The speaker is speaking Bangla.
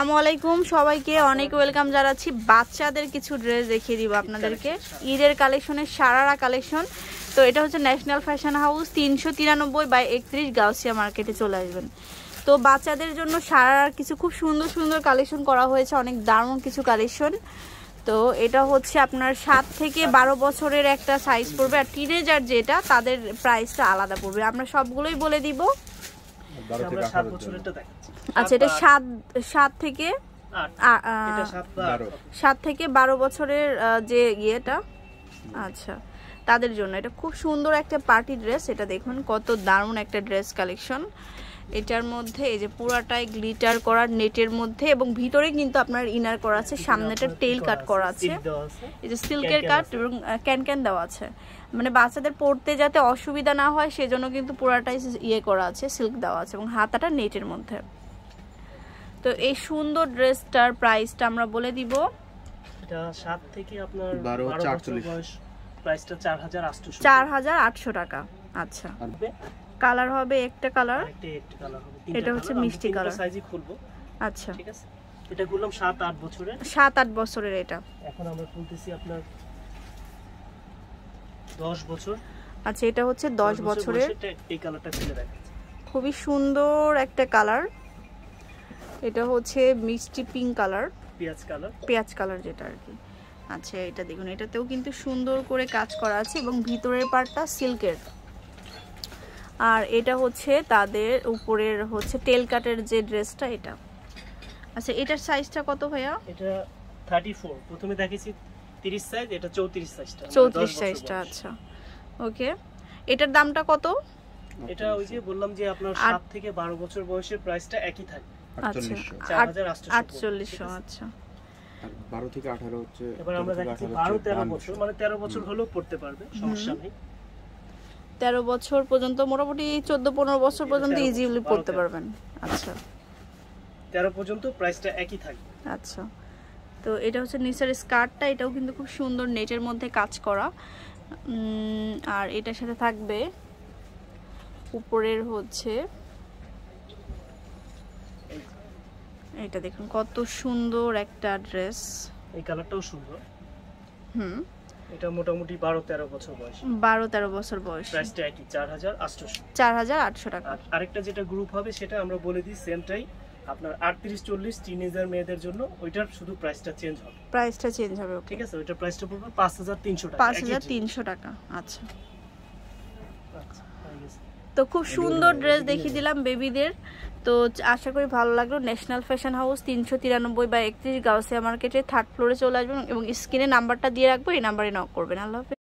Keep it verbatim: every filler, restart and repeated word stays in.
আসসালামু আলাইকুম সবাইকে অনেক ওয়েলকাম জানাচ্ছি। বাচ্চাদের কিছু ড্রেস দেখিয়ে দিব আপনাদেরকে, ঈদের কালেকশনের সারারা কালেকশন। তো এটা হচ্ছে ন্যাশনাল ফ্যাশন হাউস, তিনশো তিরানব্বই বাই একত্রিশ গাউসিয়া মার্কেটে চলে আসবেন। তো বাচ্চাদের জন্য সারারার কিছু খুব সুন্দর সুন্দর কালেকশন করা হয়েছে, অনেক দারুণ কিছু কালেকশন। তো এটা হচ্ছে আপনার সাত থেকে বারো বছরের একটা সাইজ পড়বে, আর টিনেজার যেটা তাদের প্রাইসটা আলাদা পড়বে। আমরা সবগুলোই বলে দিব। আচ্ছা, এটা সাত সাত থেকে সাত থেকে বারো বছরের যে ইয়েটা, আচ্ছা তাদের জন্য এটা খুব সুন্দর একটা পার্টি ড্রেস। এটা দেখুন কত দারুণ একটা ড্রেস কালেকশন। এটার মধ্যে এই যে পুরাটাই গ্লিটার করা নেটের মধ্যে, এবং ভিতরে কিন্তু আপনার ইনার করা আছে, সামনেটা টেল কাট করা আছে, এই যে সিল্কের কাট এবং ক্যান ক্যান দেওয়া আছে, মানে বাচ্চাদের পড়তে যাতে অসুবিধা না হয় সেজন্য কিন্তু পুরাটাই ইয়ে করা আছে, সিল্ক দেওয়া আছে, এবং হাতাটা নেটের মধ্যে। তো এই সুন্দর ড্রেসটার প্রাইসটা আমরা বলে দিব। এটা সাত থেকে আপনার বারো বয়স, প্রাইসটা চার হাজার আটশো চার হাজার আটশো টাকা। আচ্ছা, কালার হবে একটা কালার, একটা কালার হবে, এটা হচ্ছে মিষ্টি কালার। সাইজই খুলবো। আচ্ছা ঠিক আছে, এটা করলাম সাত আট বছরের, সাত আট বছরের। এটা এখন আমরা খুলতেছি আপনার দশ বছর। আচ্ছা, এটা হচ্ছে দশ বছরের। এই কালারটা খুলে দেখাচ্ছি, খুবই সুন্দর একটা কালার। এটা হচ্ছে মিষ্টি পিঙ্ক কালার, পেঁয়াজ কালার, পেঁয়াজ কালার যেটা আর কি। আচ্ছা, এটা দেখুন, এটাতেও কিন্তু সুন্দর করে কাজ করা আছে, এবং ভিতরের পার্টটা সিল্কের। আর এটা হচ্ছে তাদের উপরের হচ্ছে টেল কাটের যে ড্রেসটা, এটা। আচ্ছা, এটার সাইজটা কত ভাইয়া? এটা চৌত্রিশ, প্রথমে দেখেছি তিরিশ সাইজ, এটা চৌত্রিশ সাইজটা, চৌত্রিশ সাইজটা। আচ্ছা ওকে, এটার দামটা কত? এটা ওই যে বললাম যে আপনার সাত থেকে বারো বছর বয়সের প্রাইসটা একই থাকে, আটচল্লিশশো। আচ্ছা, বারো থেকে আঠারো হচ্ছে। এবার আমরা দেখছি বারো তেরো বছর, মানে তেরো বছর হলেও পড়তে পারবে, সমস্যা নেই। তেরো বছর পর্যন্ত, মোটামুটি চোদ্দ পনেরো বছর পর্যন্ত ইজিলি পড়তে পারবেন। আচ্ছা, তেরো পর্যন্ত প্রাইসটা একই থাকবে। আচ্ছা, তো এটা হচ্ছে নিচের স্কার্টটা, এটাও কিন্তু খুব সুন্দর নেটের মধ্যে কাজ করা। আর এটার সাথে থাকবে উপরের হচ্ছে এটা, দেখুন কত সুন্দর একটা ড্রেস। এই কালারটাও সুন্দর। হুম, এটা মোটামুটি বারো তেরো বছর বয়স, বারো তেরো বছর বয়স, প্রাইসটা একই চার হাজার আটশো চার হাজার আটশো টাকা। আরেকটা যেটা গ্রুপ হবে সেটা আমরা বলে দিই, সেমটাই আপনার আটত্রিশ চল্লিশ টিনেজার মেয়েদের জন্য, ওইটার শুধু প্রাইসটা চেঞ্জ হবে, প্রাইসটা চেঞ্জ হবে। ঠিক আছে, ওইটার প্রাইসটা পড়বে পাঁচ হাজার তিনশো টাকা, পাঁচ হাজার তিনশো টাকা। আচ্ছা, তো খুব সুন্দর ড্রেস দেখিয়ে দিলাম বেবিদের। তো আশা করি ভালো লাগলো। ন্যাশনাল ফ্যাশন হাউস, তিনশো তিরানব্বই বা একত্রিশ গাউসিয়া মার্কেটের থার্ড ফ্লোরে চলে আসবেন, এবং স্ক্রিনে নাম্বারটা দিয়ে রাখবো, এই নাম্বারে নক করবেন। আল্লাহ হাফেজ।